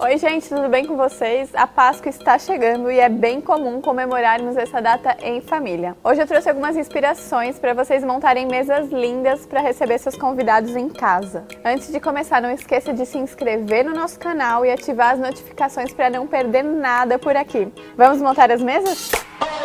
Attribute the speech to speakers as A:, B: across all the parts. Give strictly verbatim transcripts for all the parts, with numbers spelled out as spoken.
A: Oi gente, tudo bem com vocês? A Páscoa está chegando e é bem comum comemorarmos essa data em família. Hoje eu trouxe algumas inspirações para vocês montarem mesas lindas para receber seus convidados em casa. Antes de começar, não esqueça de se inscrever no nosso canal e ativar as notificações para não perder nada por aqui. Vamos montar as mesas?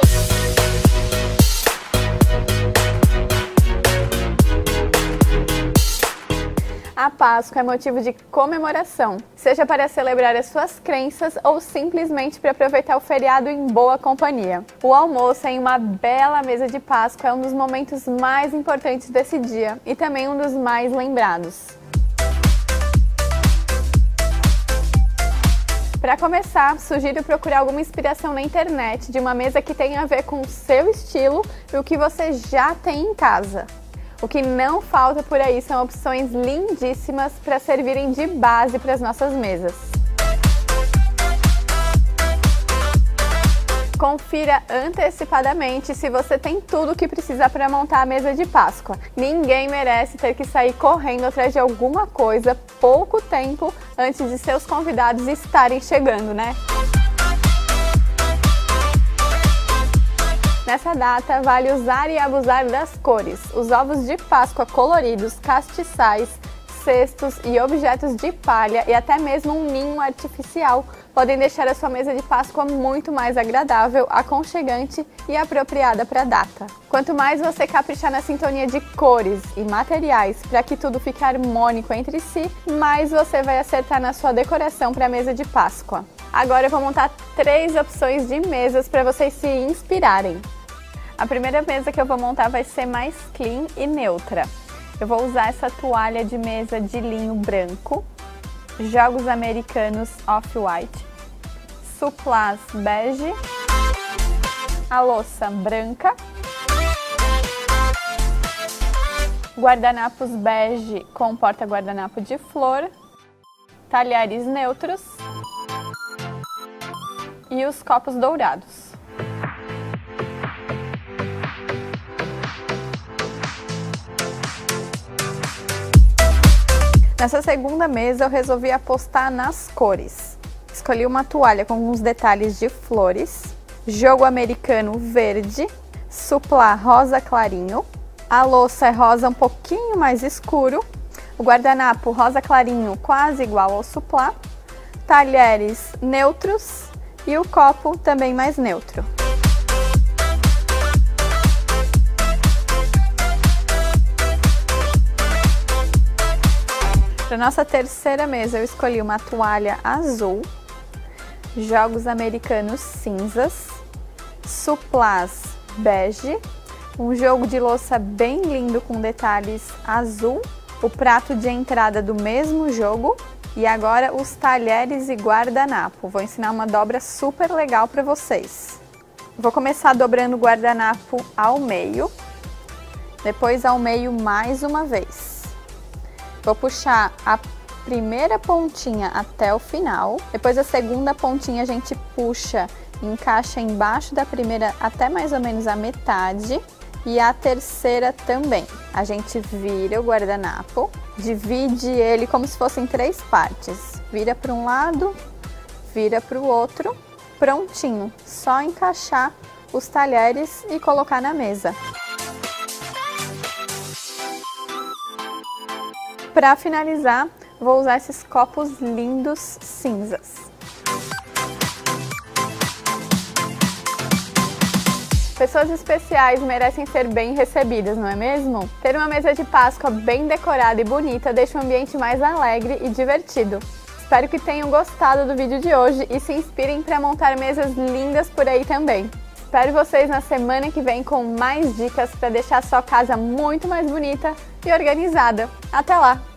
A: A Páscoa é motivo de comemoração, seja para celebrar as suas crenças ou simplesmente para aproveitar o feriado em boa companhia. O almoço em uma bela mesa de Páscoa é um dos momentos mais importantes desse dia e também um dos mais lembrados. Para começar, sugiro procurar alguma inspiração na internet de uma mesa que tenha a ver com o seu estilo e o que você já tem em casa. O que não falta por aí são opções lindíssimas para servirem de base para as nossas mesas. Confira antecipadamente se você tem tudo o que precisa para montar a mesa de Páscoa. Ninguém merece ter que sair correndo atrás de alguma coisa pouco tempo antes de seus convidados estarem chegando, né? Nessa data, vale usar e abusar das cores. Os ovos de Páscoa coloridos, castiçais, cestos e objetos de palha e até mesmo um ninho artificial podem deixar a sua mesa de Páscoa muito mais agradável, aconchegante e apropriada para a data. Quanto mais você caprichar na sintonia de cores e materiais para que tudo fique harmônico entre si, mais você vai acertar na sua decoração para a mesa de Páscoa. Agora eu vou montar três opções de mesas para vocês se inspirarem. A primeira mesa que eu vou montar vai ser mais clean e neutra. Eu vou usar essa toalha de mesa de linho branco, jogos americanos off-white, suplás bege, a louça branca, guardanapos bege com porta-guardanapo de flor, talheres neutros e os copos dourados. Nessa segunda mesa eu resolvi apostar nas cores. Escolhi uma toalha com alguns detalhes de flores, jogo americano verde, suplá rosa clarinho, a louça é rosa um pouquinho mais escuro, o guardanapo rosa clarinho quase igual ao suplá, talheres neutros e o copo também mais neutro. Para nossa terceira mesa eu escolhi uma toalha azul, jogos americanos cinzas, suplás bege, um jogo de louça bem lindo com detalhes azul, o prato de entrada do mesmo jogo e agora os talheres e guardanapo. Vou ensinar uma dobra super legal para vocês. Vou começar dobrando o guardanapo ao meio, depois ao meio mais uma vez. Vou puxar a primeira pontinha até o final, depois a segunda pontinha a gente puxa, encaixa embaixo da primeira até mais ou menos a metade e a terceira também. A gente vira o guardanapo, divide ele como se fossem três partes, vira para um lado, vira para o outro, prontinho, só encaixar os talheres e colocar na mesa. Para finalizar, vou usar esses copos lindos cinzas. Pessoas especiais merecem ser bem recebidas, não é mesmo? Ter uma mesa de Páscoa bem decorada e bonita deixa o ambiente mais alegre e divertido. Espero que tenham gostado do vídeo de hoje e se inspirem para montar mesas lindas por aí também. Espero vocês na semana que vem com mais dicas para deixar a sua casa muito mais bonita e organizada. Até lá!